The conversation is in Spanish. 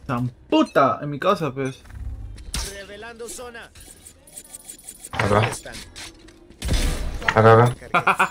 ¡Zamputa! En mi casa, pues. Revelando zona. Acá, Están. acá, acá.